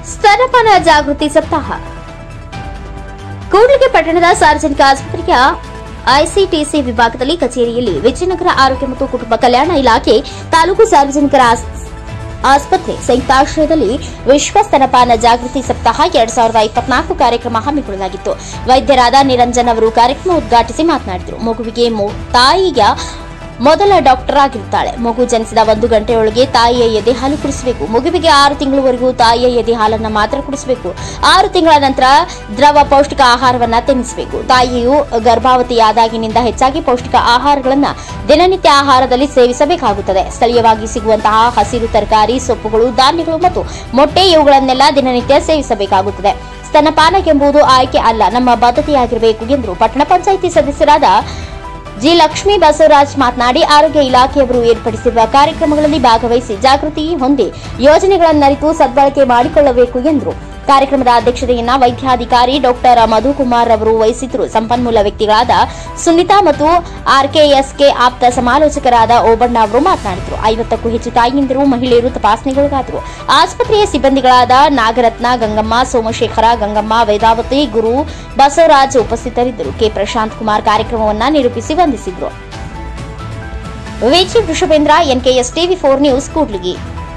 ಸ್ತನಪಾನ ಜಾಗೃತಿ ಸಪ್ತಾಹ ಕೂಡ್ಲಿಗಿ ಪಟ್ಟಣದ ಸಾರ್ವಜನಿಕ ಆಸ್ಪತ್ರೆಯ ಐಸಿಟಿಸಿ ವಿಭಾಗದಲ್ಲಿ ಕಚೇರಿಯಲ್ಲಿ ವಿಜಯನಗರ ಆರೋಗ್ಯ ಮತ್ತು ಕುಟುಂಬ ಕಲ್ಯಾಣ ಇಲಾಖೆ ತಾಲೂಕು ಸಾರ್ವಜನಿಕರ ಆಸ್ಪತ್ರೆ ಸಂಯುಕ್ತಾಶ್ರಯದಲ್ಲಿ ವಿಶ್ವ ಸ್ತನಪಾನ ಜಾಗೃತಿ ಸಪ್ತಾಹ 2024 ಕಾರ್ಯಕ್ರಮ ಹಮ್ಮಿಕೊಳ್ಳಲಾಗಿತ್ತು. ವೈದ್ಯರಾದ ನಿರಂಜನ್ ಅವರು ಕಾರ್ಯಕ್ರಮ ಉದ್ಘಾಟಿಸಿ ಮಾತನಾಡಿದರು. ಮಗುವಿಗೆ ತಾಯಿಯ ಮೊದಲ ಡಾಕ್ಟರ್ ಆಗಿರುತ್ತಾಳೆ. ಮಗು ಜನಿಸಿದ 1 ಗಂಟೆಯೊಳಗೆ ತಾಯಿಯ ಎದೆ ಹಾಲು ಕುಡಿಸಬೇಕು. ಮಗುವಿಗೆ 6 ತಿಂಗಳವರೆಗೂ ತಾಯಿಯ ಎದೆ ಹಾಲನ್ನು ಮಾತ್ರ ಕುಡಿಸಬೇಕು. 6 ತಿಂಗಳ ನಂತರ ದ್ರವ ಪೌಷ್ಟಿಕ ಆಹಾರವನ್ನು ತಿನ್ನಿಸಬೇಕು. ತಾಯಿಯು ಗರ್ಭಾವತಿಯಾದಾಗಿನಿಂದ ಹೆಚ್ಚಾಗಿ ಪೌಷ್ಟಿಕ ಆಹಾರಗಳನ್ನು ದಿನನಿತ್ಯ ಆಹಾರದಲ್ಲಿ ಸೇವಿಸಬೇಕಾಗುತ್ತದೆ. ಸ್ಥಳೀಯವಾಗಿ ಸಿಗುವಂತಹ ಹಸಿರು ತರಕಾರಿ, ಸೊಪ್ಪುಗಳು, ಧಾನ್ಯಗಳು ಮತ್ತು ಮೊಟ್ಟೆ ಇವುಗಳನ್ನೆಲ್ಲ ದಿನನಿತ್ಯ ಸೇವಿಸಬೇಕಾಗುತ್ತದೆ. ಸ್ತನಪಾನ ಎಂಬುದು ಆಯ್ಕೆ ಅಲ್ಲ, ನಮ್ಮ ಬದ್ಧತೆಯಾಗಿರಬೇಕು ಎಂದರು. ಪಟ್ಟಣ ಪಂಚಾಯಿತಿ ಸದಸ್ಯರಾದ ಜಿ ಲಕ್ಷ್ಮೀ ಬಸವರಾಜ್ ಮಾತನಾಡಿ, ಆರೋಗ್ಯ ಇಲಾಖೆಯವರು ಏರ್ಪಡಿಸಿರುವ ಕಾರ್ಯಕ್ರಮಗಳಲ್ಲಿ ಭಾಗವಹಿಸಿ ಜಾಗೃತಿ ಹೊಂದಿ ಯೋಜನೆಗಳನ್ನರಿತು ಸದ್ಬಳಕೆ ಮಾಡಿಕೊಳ್ಳಬೇಕು ಎಂದರು. ಕಾರ್ಯಕ್ರಮದ ಅಧ್ಯಕ್ಷತೆಯನ್ನ ವೈದ್ಯಾಧಿಕಾರಿ ಡಾಕ್ಟರ್ ಮಧುಕುಮಾರ್ ಅವರು ವಹಿಸಿದ್ರು. ಸಂಪನ್ಮೂಲ ವ್ಯಕ್ತಿಗಳಾದ ಸುನೀತಾ ಮತ್ತು ಆರ್ಕೆಎಸ್ಕೆ ಆಪ್ತ ಸಮಾಲೋಚಕರಾದ ಓಬಣ್ಣ ಅವರು ಮಾತನಾಡಿದರು. 50ಕ್ಕೂ ಹೆಚ್ಚು ತಾಯಿಯಂದಿರು, ಮಹಿಳೆಯರು ತಪಾಸಣೆಗೊಳಗಾದರು. ಆಸ್ಪತ್ರೆಯ ಸಿಬ್ಬಂದಿಗಳಾದ ನಾಗರತ್ನ, ಗಂಗಮ್ಮ, ಸೋಮಶೇಖರ, ಗಂಗಮ್ಮ, ವೇದಾವತಿ, ಗುರು, ಬಸವರಾಜ್ ಉಪಸ್ಥಿತರಿದ್ದರು. ಕೆ ಪ್ರಶಾಂತ್ ಕುಮಾರ್ ಕಾರ್ಯಕ್ರಮವನ್ನು ನಿರೂಪಿಸಿ ವಂದಿಸಿದರು. ವಿಜಿ ವೃಷಭೇಂದ್ರ, ಎನ್ಕೆಎಸ್ ಟಿವಿ4 ನ್ಯೂಸ್, ಕೂಡ್ಲಿಗಿ.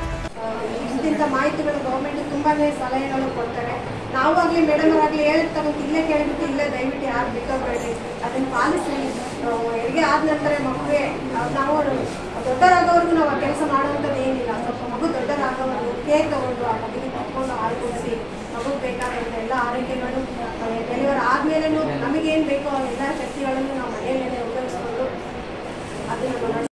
ಮಾಹಿತಿಗಳು ಗೌರ್ಮೆಂಟ್ ತುಂಬಾನೇ ಸಲಹೆಗಳು ಕೊಡ್ತಾರೆ. ನಾವು ಆಗಲಿ ಮೇಡಮ್ ಆಗಲಿ ಹೇಳ್ತಾರೆ, ಇಲ್ಲೇ ಕೇಳ್ಬಿಟ್ಟು ಇಲ್ಲೇ ದಯವಿಟ್ಟು ಯಾರು ಬಿಟ್ಟೋಗ್ಬೇಡಿ, ಅದನ್ನು ಪಾಲಿಸಿ. ಹೆರಿಗೆ ಆದ ನಂತರ ಮಗುವೆ ನಾವು ದೊಡ್ಡರಾಗೋವರೆಗೂ ನಾವು ಆ ಕೆಲಸ ಮಾಡುವಂಥದ್ದು ಏನಿಲ್ಲ. ಸ್ವಲ್ಪ ಮಗು ದೊಡ್ಡರಾಗೋವರೆಗೂ ಕೇರ್ ತಗೊಂಡು ಆ ಮಗುವಿಗೆ ತಗೊಂಡು ಹಾಲು ಕುಡಿಸಿ ಮಗುಗೆ ಬೇಕಾದಂಥ ಎಲ್ಲ ಆರೈಕೆಗಳು ಡೆಲಿವರ್ ಆದ್ಮೇಲೂ ನಮಗೇನು ಬೇಕೋ ಎಲ್ಲ ಶಕ್ತಿಗಳನ್ನು ನಾವು ಮನೆಯಲ್ಲೇ ಉಪಯೋಗಿಸ್ಕೊಂಡು ಅದನ್ನು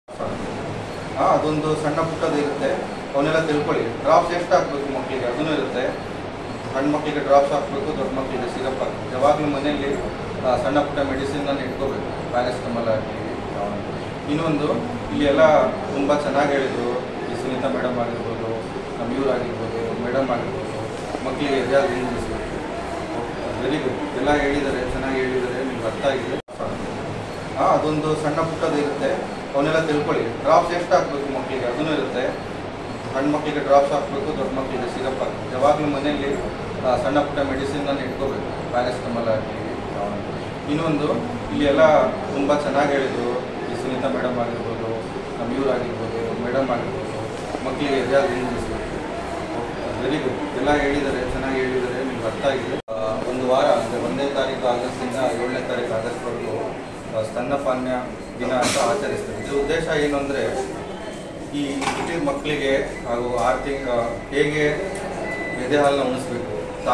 ಅದೊಂದು ಸಣ್ಣ ಪುಟ್ಟದು ಇರುತ್ತೆ, ಅವನ್ನೆಲ್ಲ ತಿಳ್ಕೊಳ್ಳಿ. ಡ್ರಾಪ್ಸ್ ಎಷ್ಟು ಹಾಕಬೇಕು ಮಕ್ಕಳಿಗೆ ಅದೂ ಇರುತ್ತೆ. ಸಣ್ಣ ಮಕ್ಕಳಿಗೆ ಡ್ರಾಪ್ಸ್ ಹಾಕಬೇಕು, ದೊಡ್ಡ ಮಕ್ಕಳಿಗೆ ಸಿರಪ್ ಹಾಕಬೇಕು. ಯಾವಾಗಲೂ ಮನೆಯಲ್ಲಿ ಸಣ್ಣ ಪುಟ್ಟ ಮೆಡಿಸಿನನ್ನು ಇಟ್ಕೋಬೇಕು, ಪ್ಯಾರಾಸಿಟಮಾಲ್ ಆಗಲಿ. ಇನ್ನೊಂದು ಇಲ್ಲಿ ಎಲ್ಲ ತುಂಬ ಚೆನ್ನಾಗಿ ಹೇಳಿದರು. ಈ ಸುನೀತಾ ಮೇಡಮ್ ಆಗಿರ್ಬೋದು, ಇವ್ರು ಆಗಿರ್ಬೋದು, ಮೇಡಮ್ ಆಗಿರ್ಬೋದು, ಮಕ್ಕಳಿಗೆ ಎದೆಯಾಗಿ ನಿಲ್ಲಿಸಬೇಕು. ವೆರಿ ಗುಡ್, ಎಲ್ಲ ಹೇಳಿದ್ದಾರೆ, ಚೆನ್ನಾಗಿ ಹೇಳಿದ್ದಾರೆ, ನಿಮ್ಗೆ ಅರ್ಥ ಆಗಿದೆ. ಅದೊಂದು ಸಣ್ಣ ಪುಟ್ಟದು ಇರುತ್ತೆ, ಅವನ್ನೆಲ್ಲ ತಿಳ್ಕೊಳ್ಳಿ. ಡ್ರಾಪ್ಸ್ ಎಷ್ಟು ಹಾಕಬೇಕು ಮಕ್ಕಳಿಗೆ ಅದೂ ಇರುತ್ತೆ. ಸಣ್ಣ ಮಕ್ಕಳಿಗೆ ಡ್ರಾಪ್ಸ್ ಹಾಕಬೇಕು, ದೊಡ್ಡ ಮಕ್ಕಳಿಗೆ ಸಿರಪ್ ಹಾಕಬೇಕು. ಯಾವಾಗಲೂ ಮನೆಯಲ್ಲಿ ಸಣ್ಣ ಪುಟ್ಟ ಮೆಡಿಸಿನನ್ನು ಇಟ್ಕೋಬೇಕು, ಪ್ಯಾರಾಸಿಟಮಾಲ್ ಆಗಲಿ. ಇನ್ನೊಂದು ಇಲ್ಲಿ ಎಲ್ಲ ತುಂಬ ಚೆನ್ನಾಗಿ ಹೇಳಿದರು. ಈ ಸುನೀತಾ ಮೇಡಮ್ ಆಗಿರ್ಬೋದು, ಇವ್ರು ಆಗಿರ್ಬೋದು, ಮೇಡಮ್ ಆಗಿರ್ಬೋದು, ಮಕ್ಕಳಿಗೆ ಎದೆಯಾಗಿ ನಿಲ್ಲಿಸಬೇಕು. ವೆರಿ ಗುಡ್, ಎಲ್ಲ ಹೇಳಿದ್ದಾರೆ, ಚೆನ್ನಾಗಿ ಹೇಳಿದ್ದಾರೆ, ನಿಮ್ಗೆ ಅರ್ಥ ಆಗಿದೆ. ಒಂದು ವಾರ ಅಂದರೆ 1ನೇ ತಾರೀಕು ಆಗಸ್ಟಿಂದ 7ನೇ ತಾರೀಕು ಆಗಸ್ಟ್ವರೆಗೂ ಸ್ತನ್ಯಪಾನ ದಿನ ಅಂತ ಆಚರಿಸ್ತಾರೆ. ಇದರ ಉದ್ದೇಶ ಏನು ಅಂದರೆ, ಈ ಹುಟ್ಟಿದ ಮಕ್ಕಳಿಗೆ ಹಾಗೂ 6 ತಿಂಗಳ ಹೇಗೆ ಎದೆ ಹಾಲನ್ನ ಉಣಿಸ್ಬೇಕು.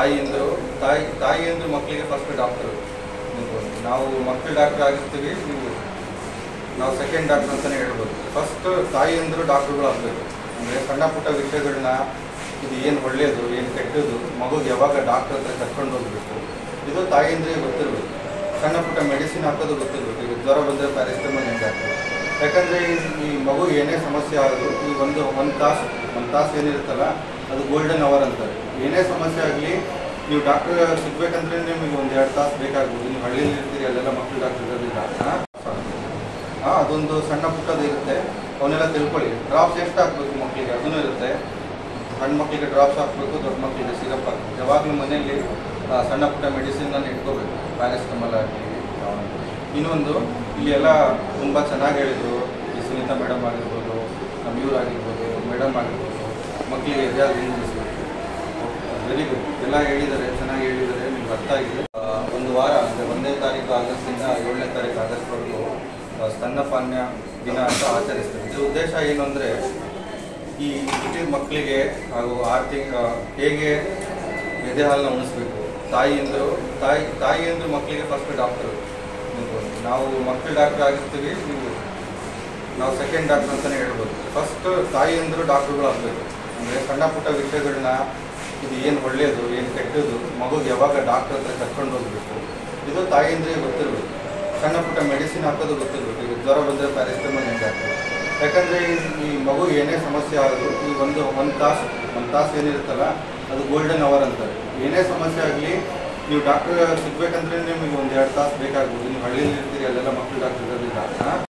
ತಾಯಿಯಂದ್ರು ಮಕ್ಕಳಿಗೆ ಫಸ್ಟ್ ಡಾಕ್ಟರು. ನಾವು ಮಕ್ಕಳ ಡಾಕ್ಟರ್ ಆಗಿರ್ತೀವಿ, ನಾವು ಸೆಕೆಂಡ್ ಡಾಕ್ಟರ್ ಅಂತಲೇ ಹೇಳ್ಬೋದು. ಫಸ್ಟ್ ತಾಯಿಯಂದ್ರು ಡಾಕ್ಟ್ರುಗಳು ಆಗಬೇಕು. ಅಂದರೆ ಸಣ್ಣ ಪುಟ್ಟ ವಿಷಯಗಳನ್ನ, ಇದು ಏನು ಒಳ್ಳೆಯದು, ಏನು ಕೆಟ್ಟದ್ದು, ಮಗುಗೆ ಯಾವಾಗ ಡಾಕ್ಟರ್ ಹತ್ರ ಕರ್ಕೊಂಡು ಹೋಗಬೇಕು, ಇದು ತಾಯಿಯಂದ್ರಿಗೆ ಗೊತ್ತಿರಬೇಕು. ಸಣ್ಣ ಪುಟ್ಟ ಮೆಡಿಸಿನ್ ಹಾಕೋದು ಗೊತ್ತಿರಬೇಕು. ಈಗ ಜ್ವರ ಬಂದರೆ ಪ್ಯಾರಾಸಿಟಮಾಲ್ ಹೆಂಗೆ ಹಾಕೋದು. ಯಾಕಂದರೆ ಈ ಮಗು ಏನೇ ಸಮಸ್ಯೆ ಆಗೋದು, ಈ ಒಂದು ತಾಸು ಏನಿರುತ್ತಲ್ಲ, ಅದು ಗೋಲ್ಡನ್ ಅವರ್ ಅಂತಾರೆ. ಏನೇ ಸಮಸ್ಯೆ ಆಗಲಿ ನೀವು ಡಾಕ್ಟರ್ ಸಿಗ್ಬೇಕಂದ್ರೆ ನಿಮಗೆ 1-2 ತಾಸು ಬೇಕಾಗ್ಬೋದು. ನೀವು ಹಳ್ಳಿಯಲ್ಲಿ ಇರ್ತೀರಿ, ಅಲ್ಲೆಲ್ಲ ಮಕ್ಕಳು ಡಾಕ್ಟರ್ ಇರೋದಿಲ್ಲ. ಅದೊಂದು ಸಣ್ಣ ಪುಟ್ಟದು ಇರುತ್ತೆ, ಅವನ್ನೆಲ್ಲ ತಿಳ್ಕೊಳ್ಳಿ. ಡ್ರಾಪ್ಸ್ ಎಷ್ಟು ಹಾಕಬೇಕು ಮಕ್ಕಳಿಗೆ ಅದೂ ಇರುತ್ತೆ. ಸಣ್ಣ ಮಕ್ಕಳಿಗೆ ಡ್ರಾಪ್ಸ್ ಹಾಕಬೇಕು, ದೊಡ್ಡ ಮಕ್ಕಳಿಗೆ ಸಿರಪ್ ಹಾಕಬೇಕು. ಯಾವಾಗಲೂ ಮನೆಯಲ್ಲಿ ಸಣ್ಣ ಪುಟ್ಟ ಮೆಡಿಸಿನನ್ನು ಇಟ್ಕೋಬೇಕು, ಪ್ಯಾರಾಸಿಟಮಾಲ್ ಆಗಲಿ. ಇನ್ನೊಂದು ಇಲ್ಲಿ ಎಲ್ಲ ತುಂಬ ಚೆನ್ನಾಗಿ ಹೇಳಿದರು. ಈ ಸುನೀತಾ ಮೇಡಮ್ ಆಗಿರ್ಬೋದು, ಇವ್ರು ಆಗಿರ್ಬೋದು, ಮೇಡಮ್ ಆಗಿರ್ಬೋದು, ಮಕ್ಕಳಿಗೆ ಎದೆಯಾಗಿ ನಿಲ್ಲಿಸಬೇಕು. ವೆರಿ ಗುಡ್, ಎಲ್ಲ ಹೇಳಿದ್ದಾರೆ, ಚೆನ್ನಾಗಿ ಹೇಳಿದ್ದಾರೆ, ನಿಮ್ಗೆ ಅರ್ಥ ಆಗಿದೆ. ಒಂದು ವಾರ ಅಂದರೆ 1ನೇ ತಾರೀಕು ಆಗಸ್ಟಿಂದ 7ನೇ ತಾರೀಕು ಆಗಸ್ಟ್ವರೆಗೂ ಸ್ತನ್ಯಪಾನ ದಿನ ಅಂತ ಆಚರಿಸ್ತಾರೆ. ಇದರ ಉದ್ದೇಶ ಏನು ಅಂದರೆ, ಈ ಹುಟ್ಟಿದ ಮಕ್ಕಳಿಗೆ ಹಾಗೂ 6 ತಿಂಗಳ ಹೇಗೆ ಎದೆ ಹಾಲನ್ನ ಉಣಿಸ್ಬೇಕು. ತಾಯಿಯಂದ್ರು ಮಕ್ಕಳಿಗೆ ಫಸ್ಟ್ ಡಾಕ್ಟರು. ನಾವು ಮಕ್ಕಳ ಡಾಕ್ಟರ್ ಆಗಿರ್ತೀವಿ, ನಾವು ಸೆಕೆಂಡ್ ಡಾಕ್ಟರ್ ಅಂತಲೇ ಹೇಳ್ಬೋದು. ಫಸ್ಟ್ ತಾಯಿಯಂದ್ರು ಡಾಕ್ಟ್ರುಗಳು ಆಗಬೇಕು. ಅಂದರೆ ಸಣ್ಣ ಪುಟ್ಟ ವಿಷಯಗಳನ್ನ, ಇದು ಏನು ಒಳ್ಳೆಯದು, ಏನು ಕೆಟ್ಟದ್ದು, ಮಗುಗೆ ಯಾವಾಗ ಡಾಕ್ಟರ್ ಹತ್ರ ಕರ್ಕೊಂಡು ಹೋಗಬೇಕು, ಇದು ತಾಯಿಯಂದ್ರಿಗೆ ಗೊತ್ತಿರಬೇಕು. ಸಣ್ಣ ಪುಟ್ಟ ಮೆಡಿಸಿನ್ ಹಾಕೋದು ಗೊತ್ತಿರಬೇಕು. ಈಗ ಜ್ವರ ಬಂದರೆ ಪ್ಯಾರಾಸಿಟಮಾಲ್ ಹೆಂಗೆ ಹಾಕೋದು. ಯಾಕಂದರೆ ಈ ಮಗು ಏನೇ ಸಮಸ್ಯೆ ಆಗೋದು, ಈ ಒಂದು ತಾಸು ಏನಿರುತ್ತಲ್ಲ, ಅದು ಗೋಲ್ಡನ್ ಅವರ್ ಅಂತಾರೆ. ಏನೇ ಸಮಸ್ಯೆ ಆಗಲಿ ನೀವು ಡಾಕ್ಟರ್ ಸಿಗ್ಬೇಕಂದ್ರೆ ನಿಮಗೆ 1-2 ತಾಸು ಬೇಕಾಗ್ಬೋದು. ನೀವು ಹಳ್ಳಿಯಲ್ಲಿ ಇರ್ತೀರಿ, ಅಲ್ಲೆಲ್ಲ ಮಕ್ಕಳು ಡಾಕ್ಟರ್ ಇರೋದಿಲ್ಲ.